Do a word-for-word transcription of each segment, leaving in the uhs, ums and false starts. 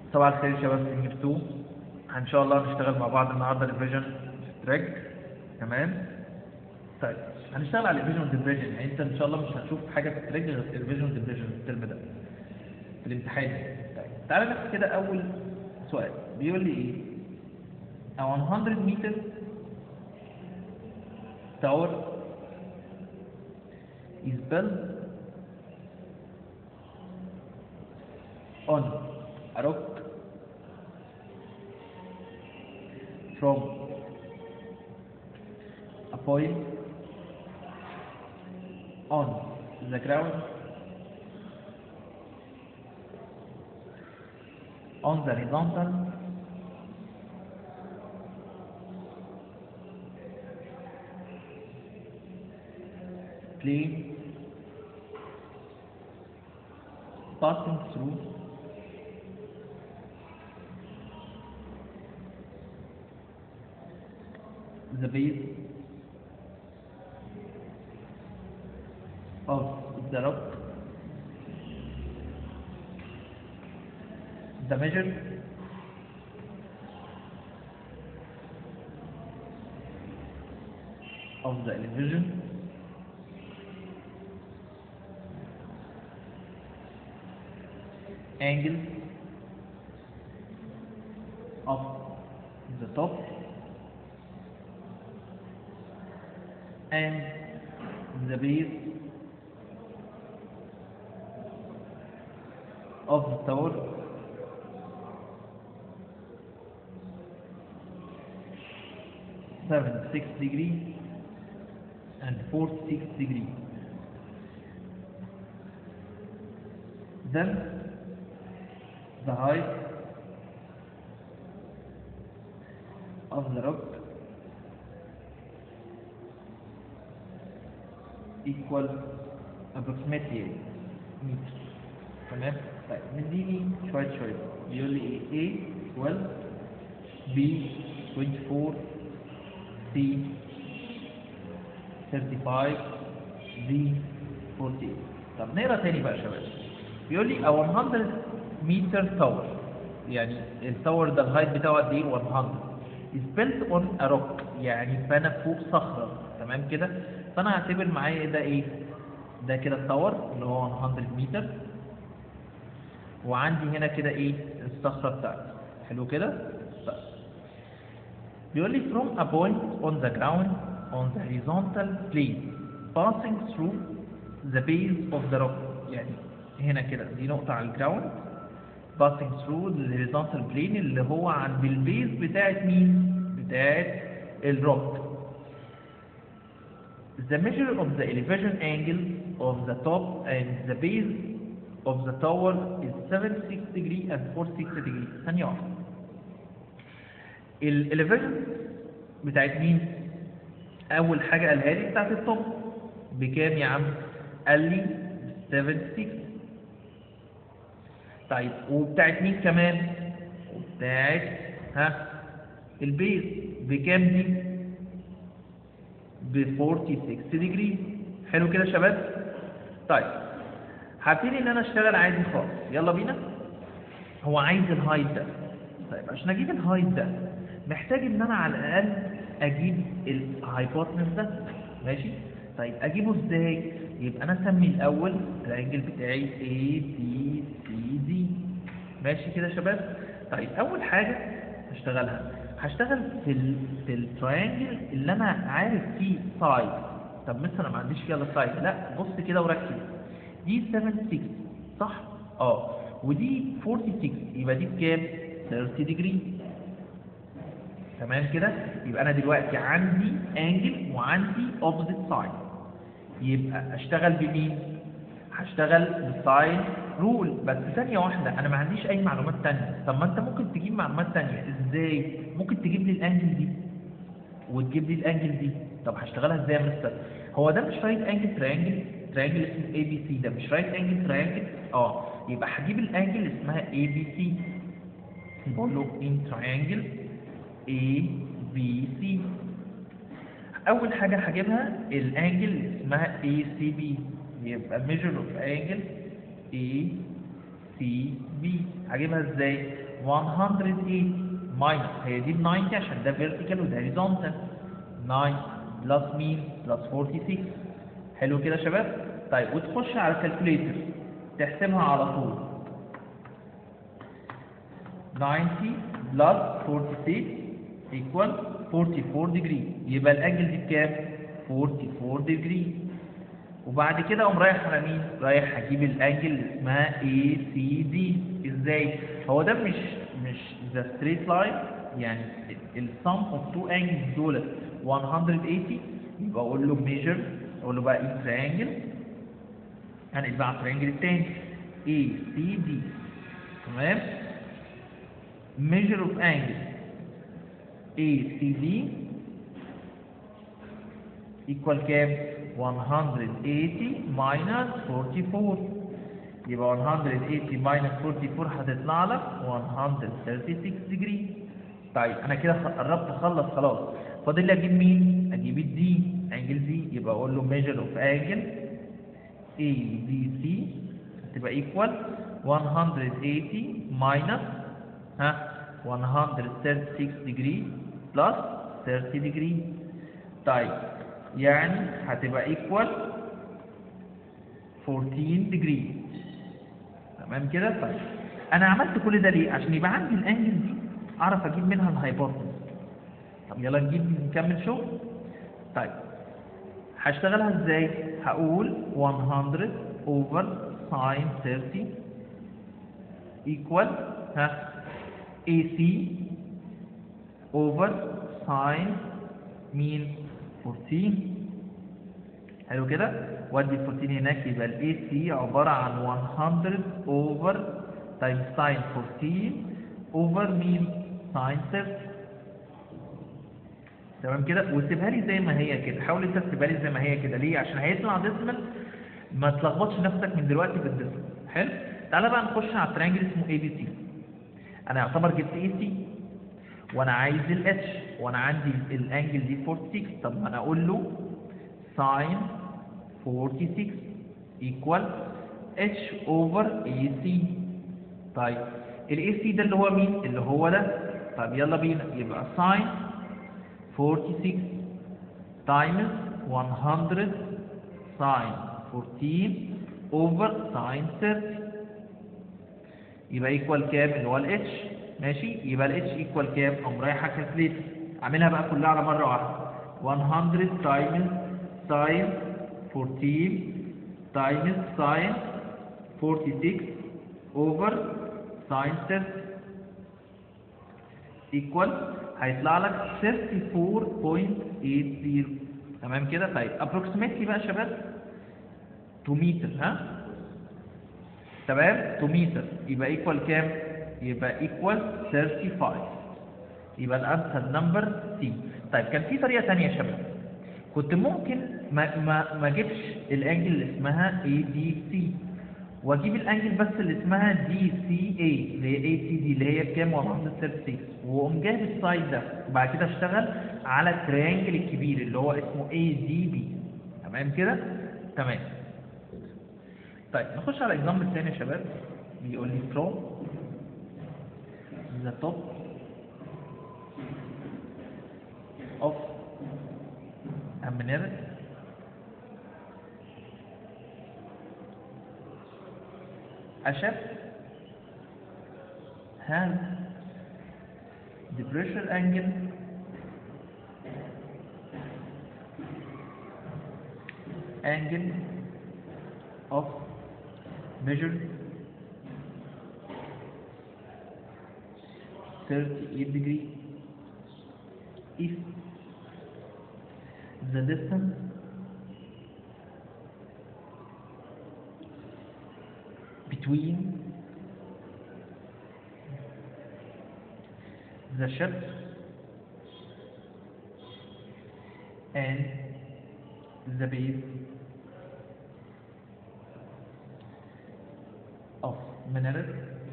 طبعا الخير يا شباب في اتنين. ان شاء الله هنشتغل مع بعض النهارده الفيجن تراك. تمام. طيب هنشتغل على الفيجن والديفيجن، يعني انت ان شاء الله مش هتشوف حاجه في التراك غير الفيجن والديفيجن الترم ده في الامتحان. طيب تعالى ناخد كده اول سؤال، بيقول لي ايه؟ a one hundred meter tower is built on a rock from a point on the ground on the horizontal plane passing through the base of the rock. The measure of the elevation angle of the top and the base of the tower seventy-six degree and forty-six degree. Then the height of the rock equal approximately meter. تمام. طيب نديني شوية شوية، بيقول لي ايه؟ A twelve B twenty-four C thirty-five D forty-eight. طب نقرا تاني بقى يا شباب. بيقول لي a one hundred meter tower، يعني التاور ده الهايت بتاعه قد ايه؟ one hundred is built on a rock، يعني اتبنى فوق صخرة. تمام كده. فانا هعتبر معايا ده ايه؟ ده كده التاور اللي هو one hundred meter، وعندي هنا كده ايه؟ الصخرة بتاعتي. حلو كده؟ طيب بيقول لي from a point on the ground on the horizontal plane passing through the base of the rock، يعني هنا كده دي نقطة على الجراوند passing through the horizontal plane اللي هو عند البيز بتاعت مين؟ بتاعت الروك. The measure of the elevation angle of the top and the base of the tower is seventy-six degree and forty-six degree. ثانية واحدة. ال elevation بتاعت مين؟ أول حاجة قالها لي بتاعت التوب بكام يا عم؟ قال لي seventy-six. طيب وبتاعت مين كمان؟ وبتاعت ها البيز بكام دي؟ ب forty-six degree. حلو كده يا شباب؟ طيب هبتدي ان انا اشتغل عادي خالص. يلا بينا. هو عايز الهايت ده. طيب عشان اجيب الهايت ده محتاج ان انا على الاقل اجيب الهايبوتنس ده. ماشي. طيب اجيبه ازاي؟ يبقى انا اسمي الاول الانجل بتاعي A B C D. ماشي كده يا شباب؟ طيب اول حاجه هشتغلها هشتغل في ال في التراينجل اللي انا عارف فيه سايد. طب مثلا ما عنديش فيها الا سايد، لا بص كده وركز. دي seventy-six صح؟ اه ودي forty-six، يبقى دي بكام؟ thirty degree. تمام كده؟ يبقى انا دلوقتي عندي انجل وعندي opposite side. يبقى اشتغل بمين؟ هشتغل بالساين رول. بس ثانية واحدة، انا ما عنديش اي معلومات تانية. طب ما انت ممكن تجيب معلومات تانية. ازاي؟ ممكن تجيب لي الانجل دي وتجيب لي الانجل دي. طب هشتغلها ازاي يا مستر؟ هو ده مش رايت انجل تريانجل، تريانجل اسمه اي بي سي، ده مش رايت انجل تريانجل. اه يبقى هجيب الانجل اللي اسمها اي بي سي. نقول له ان تريانجل اي بي سي. اول حاجه هجيبها الانجل اللي اسمها اي سي بي، يبقى measure of angle اي سي بي. هجيبها ازاي؟ مية وتمانين ماينس، هي دي ب تسعين عشان ده فيرتيكال وده هوريزونتال. تسعة بلس مين؟ بلس ستة وأربعين. حلو كده يا شباب؟ طيب وتخش على الكالكوليتر تحسبها على طول. تسعين بلس ستة وأربعين equal أربعة وأربعين degree. يبقى الانجل دي بكام؟ أربعة وأربعين degree. وبعد كده اقوم رايح على مين؟ رايح اجيب الانجل اللي اسمها اي سي دي. ازاي؟ هو ده مش مش ذا ستريت لاين، يعني السم اوف تو انجلز دول مية وتمانين. يبقى اقول له ميجر، اقول له بقى اي تريانجل، هنقل بقى على التريانجل التاني اي سي دي. تمام؟ measure of angle A C D equal كام؟ مية وتمانين minus أربعة وأربعين. يبقى مية وتمانين minus أربعة وأربعين هتطلع لك مية وستة وثلاثين degree. طيب انا كده قربت اخلص خلاص، فاضل لي اجيب مين؟ اجيب الدي، انجل دي. يبقى اقول له measure of angle A D C هتبقى equal مية وتمانين minus ها مية وستة وثلاثين degree plus ثلاثين degree. طيب يعني هتبقى equal أربعتاشر degree. تمام كده؟ طيب انا عملت كل ده ليه؟ عشان يبقى عندي الانجل دي اعرف اجيب منها الهايبوتنس. طب يلا نجيب نكمل شغل. طيب هشتغلها ازاي؟ هقول مية over sin ثلاثين equal ها A C over sin مين؟ أربعتاشر. حلو كده؟ وادي أربعتاشر هناك، يبقى ال A C عبارة عن مية over times sin أربعتاشر over مين؟ sin ثلاثين. تمام كده؟ وسيبها لي زي ما هي كده، حاول انت تسيبها لي زي ما هي كده. ليه؟ عشان هيطلع ديسمال، ما تلخبطش نفسك من دلوقتي بالديسمال. حلو؟ تعالى بقى نخش على التريانجل اسمه A B C. انا يعتبر جبت اي سي وانا عايز الاتش وانا عندي الانجل دي ستة وأربعين. طب ما انا اقول له ساين ستة وأربعين ايكوال اتش اوفر اي سي. طيب الاي سي ده اللي هو مين؟ اللي هو ده. طب يلا بينا، يبقى ساين ستة وأربعين تايمز مية ساين أربعتاشر اوفر ساين ثلاثين يبقى ايكوال كام؟ اللي هو الاتش. ماشي؟ يبقى الاتش ايكوال كام؟ اقوم رايح على الكالكليتر اعملها بقى كلها على مره واحده. مية تايمز ساين أربعتاشر تايمز ساين ستة وأربعين اوفر ساين ثلاثين ايكوال هيطلع لك أربعة وثلاثين فاصلة ثمانين. تمام كده؟ طيب ابروكسيميتلي بقى يا شباب اتنين متر. ها؟ تمام؟ اتنين متر يبقى ايكوال كام؟ يبقى ايكوال خمسة وثلاثين. يبقى الانسر نمبر سي. طيب كان في طريقه ثانيه يا شباب، كنت ممكن ما ما ما اجيبش الانجل اللي اسمها اي دي سي واجيب الانجل بس اللي اسمها دي سي اي اللي هي اي سي دي اللي هي بكام؟ مية وثلاثين واقوم جايب السايد ده وبعد كده اشتغل على التريانجل الكبير اللي هو اسمه اي دي بي. تمام كده؟ تمام. طيب نخش على اكزامبل ثاني يا شباب. بيقول لي from the top of a minaret a ship has the pressure angle angle of measure thirty-eight degree if the distance between the ship and the base of minaret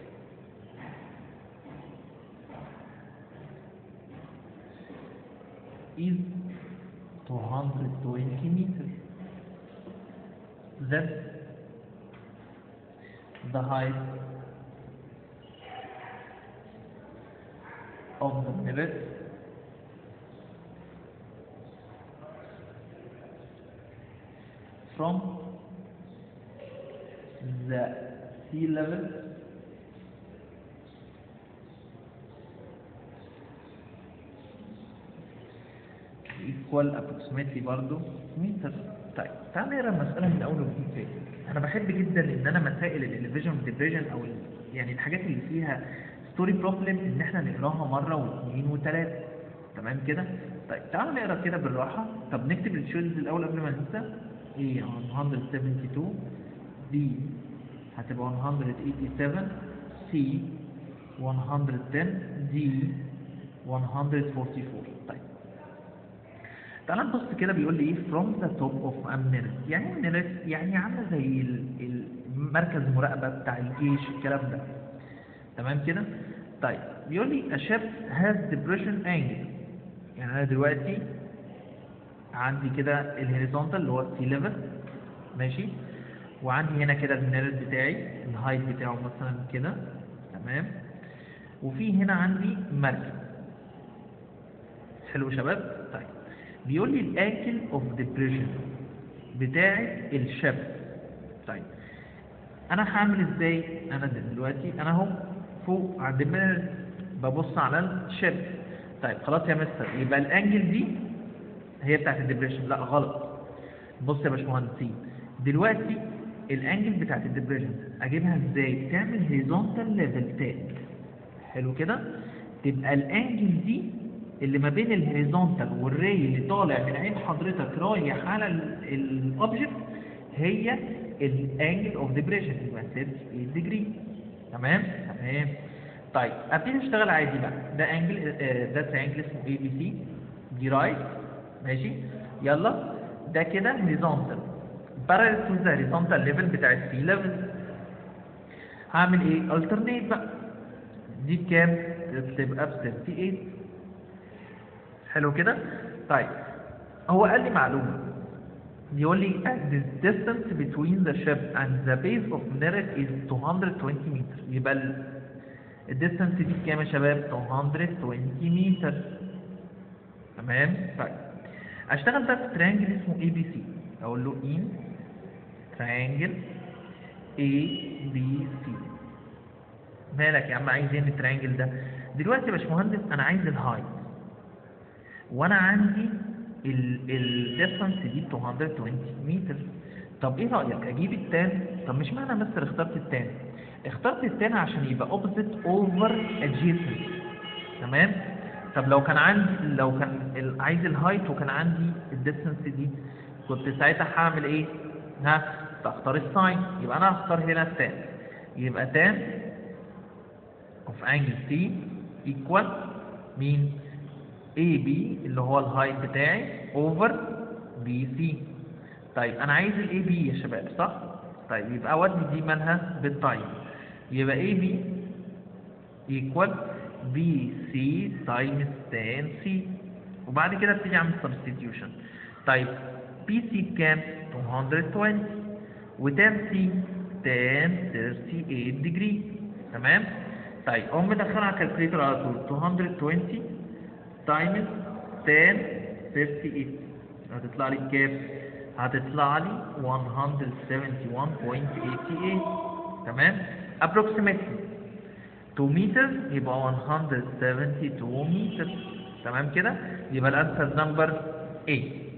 is two hundred twenty meters. Then the height of the merit from the sea level equal approximately برضو متر. طيب تعال نقرا المسألة من أول وجديد تاني. أنا بحب جدا إن أنا مسائل الإليفيجن والديفيجن أو ال... يعني الحاجات اللي فيها ستوري بروبلم إن إحنا نقراها مرة واثنين وثلاثة. تمام كده؟ طيب تعال نقرا كده بالراحة. طب نكتب التشويسز الأول قبل ما ننسى. A مية واتنين وسبعين، B هتبقى مية وسبعة وثمانين، C مية وعشرة، D مية وأربعة وأربعين. طيب تعال نبص كده بيقول لي ايه from the top of a minute. يعني ايه minute؟ يعني عامله زي المركز مراقبه بتاع الجيش الكلام ده. تمام كده؟ طيب بيقول لي a ship has depression angle. يعني انا دلوقتي عندي كده الهوريزونتال اللي هو السي ليفل ماشي، وعندي هنا كده المينت بتاعي الهايت بتاعه مثلا كده تمام، وفي هنا عندي مركب. حلو يا شباب؟ طيب بيقول لي الانكل اوف ديبريشن بتاعه الشاب. طيب انا هعمل ازاي؟ انا دلوقتي انا اهو فوق عند المينت ببص على الشاب. طيب خلاص يا مستر، يبقى الانجل دي هي بتاعت الديبريشن. لا غلط. بص يا باشمهندسين، دلوقتي الانجل بتاعت الديبريشن اجيبها ازاي؟ تعمل هوريزونتال ليفل تاني. حلو كده؟ تبقى الانجل دي اللي ما بين الهوريزونتال والري اللي طالع من عين حضرتك رايح على الاوبجكت هي الانجل اوف ديبريشن، يبقى ثلاثين ديجري. تمام؟ تمام. طيب ابتدي اشتغل عادي بقى. ده انجل ده انجل اسمه اي بي سي، دي رايت ماشي. يلا ده كده هوريزونتال بارallel تو ذا هوريزونتال ليفل بتاع السي ليفل. هعمل ايه؟ الترنيت بقى. دي بكام؟ تبقى ب ثمانية وثلاثين. حلو كده؟ طيب هو قال لي معلومه، بيقول لي the distance between the ship and the base of merit is two hundred twenty meters. يبقى الديستانس دي بكام يا شباب؟ two hundred twenty meters. تمام؟ طيب اشتغل بقى في تريانجل اسمه اي بي سي. اقول له ان تريانجل اي بي سي. مالك يا عم عايز ايه من التريانجل ده؟ دلوقتي يا باشمهندس انا عايز الهايت، وانا عندي الديستانس دي two hundred twenty متر. طب ايه رايك اجيب التان؟ طب مش معنى مستر اخترت التان؟ اخترت التان عشان يبقى اوبوزيت اوفر ادجيسنت. تمام؟ طب لو كان عندي لو كان عايز الهايت وكان عندي الديستانس دي كنت ساعتها هعمل ايه؟ ها تختار الساين. يبقى انا هختار هنا التان، يبقى تان اوف انجل سي ايكوال مين؟ اي بي اللي هو الهايت بتاعي اوفر بي سي. طيب انا عايز الاي بي يا شباب صح؟ طيب يبقى اودي دي مالها بالتايم، يبقى اي بي ايكوال بي سي تايمز تان سي، وبعد كده ابتدي اعمل سبستيتيوشن. طيب بي سي بكام؟ two hundred twenty، وتان سي تان thirty-eight ديجري. تمام؟ طيب اقوم مدخلها على الكالكوليتر على طول two hundred twenty تايمز تان thirty-eight هتطلع لي بكام؟ هتطلع لي one hundred seventy-one point eight eight. تمام؟ approximately two meters يبقى one hundred seventy-two meters. تمام كده؟ يبقى الانسر نمبر A.